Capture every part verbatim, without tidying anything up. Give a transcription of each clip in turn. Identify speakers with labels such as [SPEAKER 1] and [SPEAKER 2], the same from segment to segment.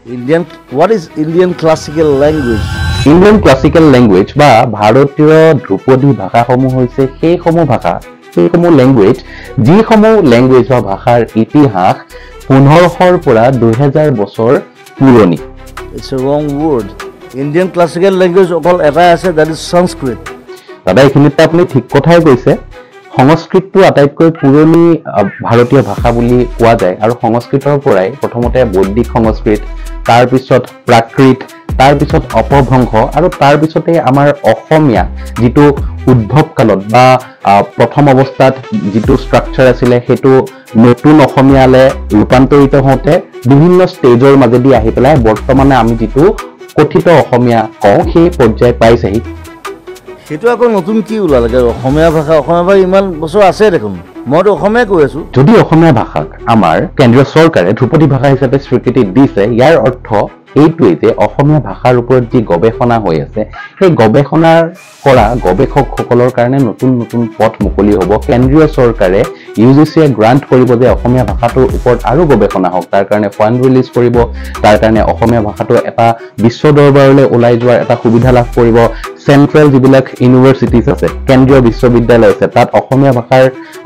[SPEAKER 1] Indian, what is Indian classical language?
[SPEAKER 2] Indian classical language বা ভাৰতীয় ধ্ৰুপদী ভাষাসমূহ হৈছে সেইসমূহ ভাষা সেইসমূহ ল্যাঙ্গুৱেজ যিসমূহ ল্যাঙ্গুৱেজ বা ভাষাৰ ইতিহাস পোন্ধৰশৰ পৰা দুই হাজাৰ বছৰ পুৰণি।
[SPEAKER 1] It's a wrong word. Indian classical language অকল এটা আছে, that is Sanskrit.
[SPEAKER 2] দাদা এইখিনিতে আপুনি ঠিক কথাই কৈছে। সংস্কৃতটো আটাইতকৈ পুৰণি ভাৰতীয় ভাষা বুলি কোৱা যায় আৰু সংস্কৃতৰ পৰাই প্ৰথমতে বৈদিক সংস্কৃত, তাৰ পিছত প্ৰাকৃত, তাৰ পিছত অপভ্ৰংশ আৰু তাৰ পিছতে আমাৰ অসমীয়া যিটো উদ্ভৱ কালত বা প্ৰথম অৱস্থাত যিটো ষ্ট্ৰাকচাৰ আছিল সেইটো নতুন অসমীয়ালে ৰূপান্তৰিত হওঁতে বিভিন্ন ষ্টেজৰ মাজেদি আহি পেলাই বৰ্তমানে আমি যিটো কথিত অসমীয়া কওঁ সেই পৰ্যায় পাইছেহি।
[SPEAKER 1] সেইটো আকৌ নতুন কি ওলালে অসমীয়া ভাষা? অসমীয়া ভাষা ইমান বছৰ আছে দেখোন, মইতো অসমীয়া কৈ আছো। যদি
[SPEAKER 2] অসমীয়া ভাষাক আমাৰ কেন্দ্ৰীয় চৰকাৰে ধ্ৰুপদী ভাষা হিচাপে স্বীকৃতি দিছে, ইয়াৰ অৰ্থ এইটোৱে যে অসমীয়া ভাষাৰ ওপৰত যি গৱেষণা হৈ আছে সেই গৱেষণাৰ কৰা গৱেষকসকলৰ কাৰণে নতুন নতুন পথ মুকলি হ'ব। কেন্দ্ৰীয় চৰকাৰে ইউ জি চিয়ে গ্ৰান্ট কৰিব যে অসমীয়া ভাষাটোৰ ওপৰত আৰু গৱেষণা হওক, তাৰ কাৰণে ফাণ্ড ৰিলিজ কৰিব, তাৰ কাৰণে অসমীয়া ভাষাটো এটা বিশ্ব দৰবাৰলৈ ওলাই যোৱাৰ এটা সুবিধা লাভ কৰিব। চেন্ট্ৰেল যিবিলাক ইউনিভাৰ্চিটিজ আছে, কেন্দ্ৰীয় বিশ্ববিদ্যালয় আছে, তাত অসমীয়া ভাষাৰ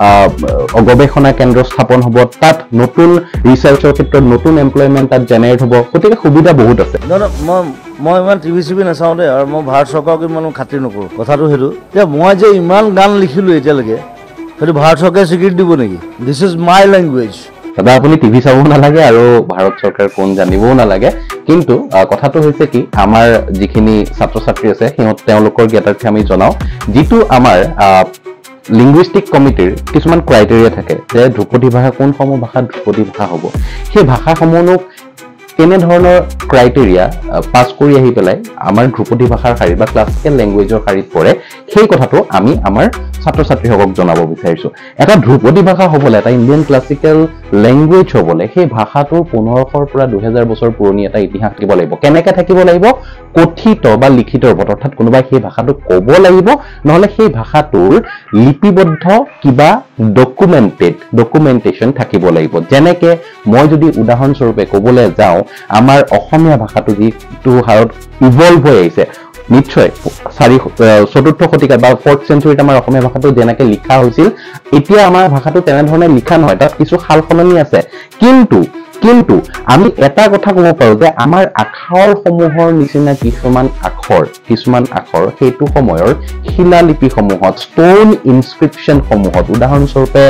[SPEAKER 2] গৱেষণা কেন্দ্ৰ স্থাপন হ'ব, তাত নতুন ৰিচাৰ্চৰ ক্ষেত্ৰত নতুন এমপ্লয়মেণ্ট তাত জেনেৰেট হ'ব। গতিকে সুবিধা বহুত আছে।
[SPEAKER 1] মই মই ইমান টিভি চিভি নাচাওঁ দেই, আৰু মই ভাৰত চৰকাৰক ইমান খাতিৰ নকৰোঁ। কথাটো সেইটো যে মই যে ইমান গান লিখিলোঁ এতিয়ালৈকে, সেইটো ভাৰত চৰকাৰে স্বীকৃতি দিব নেকি? This is my language.
[SPEAKER 2] দাদা আপুনি টিভি চাব নালাগে আৰু ভাৰত চৰকাৰ কোন জানিবও নালাগে, কিন্তু কথাটো হৈছে কি আমাৰ যিখিনি ছাত্ৰ ছাত্ৰী আছে সিহঁত তেওঁলোকৰ জ্ঞাতাৰ্থে আমি জনাওঁ, যিটো আমাৰ লিংগুইষ্টিক কমিটিৰ কিছুমান ক্ৰাইটেৰিয়া থাকে যে ধ্ৰুপদী ভাষা কোনসমূহ ভাষাত ধ্ৰুপদী ভাষা হ'ব। সেই ভাষাসমূহক কেনেধৰণৰ ক্ৰাইটেৰিয়া পাছ কৰি আহি পেলাই আমাৰ ধ্ৰুপদী ভাষাৰ শাৰীত বা ক্লাছিকেল লেংগুৱেজৰ শাৰীত পৰে, সেই কথাটো আমি আমাৰ ছাত্ৰ ছাত্ৰীসকলক জনাব বিচাৰিছোঁ। এটা ধ্ৰুপদী ভাষা হ'বলৈ, এটা ইণ্ডিয়ান ক্লাছিকেল লেংগুৱেজ হ'বলৈ সেই ভাষাটোৰ পোন্ধৰশৰ পৰা দুহেজাৰ বছৰ পুৰণি এটা ইতিহাস থাকিব লাগিব। কেনেকৈ থাকিব লাগিব? কথিত বা লিখিত ৰূপত, অৰ্থাৎ কোনোবাই সেই ভাষাটো ক'ব লাগিব, নহ'লে সেই ভাষাটোৰ লিপিবদ্ধ কিবা ডকুমেণ্টেড ডকুমেণ্টেশ্যন থাকিব লাগিব। যেনেকে মই যদি উদাহৰণস্বৰূপে ক'বলৈ যাওঁ, আমাৰ অসমীয়া ভাষাটো যিটো হাৰত ইভলভ হৈ আহিছে, নিশ্চয় চাৰি চতুৰ্থ শতিকাত বা ফৰ্থ চেঞ্চুৰীত আমাৰ অসমীয়া ভাষাটো যেনেকৈ লিখা হৈছিল, এতিয়া আমাৰ ভাষাটো তেনেধৰণে লিখা নহয়, তাত কিছু সাল সলনি আছে। কিন্তু কিন্তু আমি এটা কথা ক'ব পাৰোঁ যে আমাৰ আখৰসমূহৰ নিচিনা কিছুমান আখৰ কিছুমান আখৰ সেইটো সময়ৰ শিলালিপিসমূহত, ষ্টোন ইনস্ক্ৰিপশ্যনসমূহত, উদাহৰণস্বৰূপে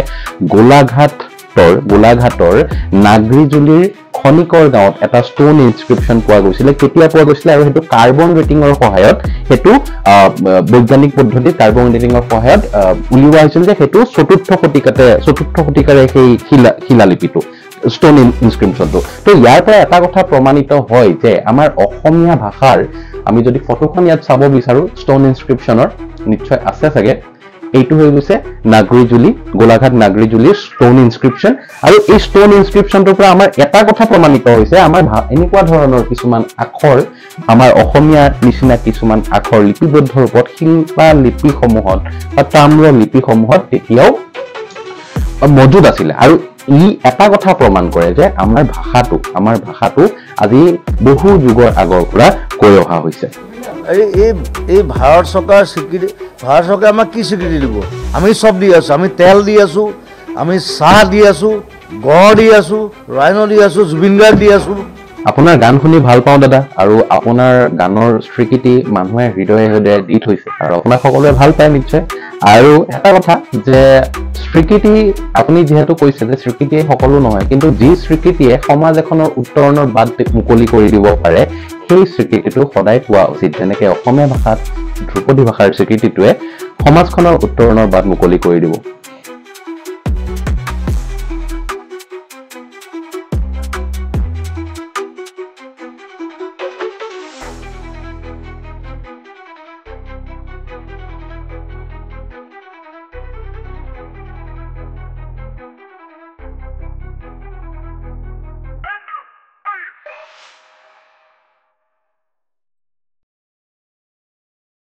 [SPEAKER 2] গোলাঘাটৰ গোলাঘাটৰ নাগৰিজুলিৰ খনিকৰ গাঁৱত এটা ষ্টোন ইনস্ক্ৰিপশ্যন পোৱা গৈছিলে। কেতিয়া পোৱা গৈছিলে? আৰু সেইটো কাৰ্বন ৰেটিঙৰ সহায়ত, সেইটো বৈজ্ঞানিক পদ্ধতিত কাৰ্বন ৰেটিঙৰ সহায়ত উলিওৱা হৈছিল যে সেইটো চতুৰ্থ শতিকাতে চতুৰ্থ শতিকাৰে সেই শিলা শিলালিপিটো ষ্টোন ইনস্ক্ৰিপশ্যনটো। তো ইয়াৰ পৰা এটা কথা প্ৰমাণিত হয় যে আমাৰ অসমীয়া ভাষাৰ, আমি যদি ফটোখন ইয়াত চাব বিচাৰোঁ ষ্টোন ইনস্ক্ৰিপশ্যনৰ, নিশ্চয় আছে চাগে, এইটো হৈ গৈছে নাগৰিজুলি, গোলাঘাট নাগৰিজুলিৰ ষ্টোন ইনস্ক্ৰিপশ্যন। আৰু এই ষ্টোন ইনস্ক্ৰিপশ্যনটোৰ পৰা আমাৰ এটা কথা প্ৰমাণিত হৈছে, আমাৰ এনেকুৱা ধৰণৰ কিছুমান আখৰ, আমাৰ অসমীয়া নিচিনা কিছুমান আখৰ লিপিবদ্ধ ৰূপত শিল্পা লিপিসমূহত বা তাম্ৰ লিপিসমূহত তেতিয়াও মজুদ আছিলে। আৰু ই এটা কথা প্ৰমাণ কৰে যে আমাৰ ভাষাটো আমাৰ ভাষাটো আজি বহু যুগৰ আগৰ পৰা কৈ অহা হৈছে।
[SPEAKER 1] এই এই ভাৰত চৰকাৰ স্বীকৃতি, ভাৰত চৰকাৰে আমাক কি স্বীকৃতি দিব? আমি চব দি আছোঁ, আমি তেল দি আছোঁ, আমি চাহ দি আছোঁ, গড় দি আছোঁ, ৰাইন দি আছোঁ, জুবিন গাৰ্গ দি আছোঁ।
[SPEAKER 2] আপোনাৰ গান শুনি ভাল পাওঁ দাদা, আৰু আপোনাৰ গানৰ স্বীকৃতি মানুহে হৃদয়ে হৃদয়ে দি থৈছে আৰু আপোনাক সকলোৱে ভাল পায় নিশ্চয়। আৰু এটা কথা যে স্বীকৃতি, আপুনি যিহেতু কৈছে যে স্বীকৃতিয়ে সকলো নহয়, কিন্তু যি স্বীকৃতিয়ে সমাজ এখনৰ উত্তৰণৰ বাট মুকলি কৰি দিব পাৰে, সেই স্বীকৃতিটো সদায় পোৱা উচিত। যেনেকৈ অসমীয়া ভাষাত ধ্ৰুপদী ভাষাৰ স্বীকৃতিটোৱে সমাজখনৰ উত্তৰণৰ বাট মুকলি কৰি দিব।